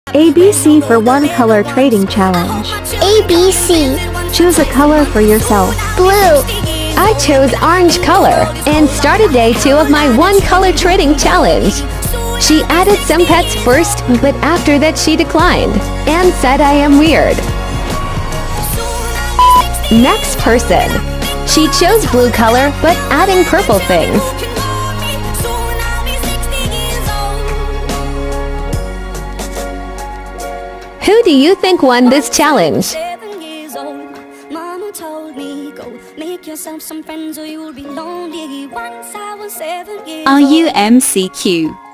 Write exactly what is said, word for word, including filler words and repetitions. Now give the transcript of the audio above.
A B C for one color trading challenge. A B C. Choose a color for yourself. Blue. I chose orange color and started day two of my one color trading challenge. She added some pets first, but after that she declined and said I am weird. Next person. She chose blue color but adding purple things. Who do you think won this challenge? Are you M C Q?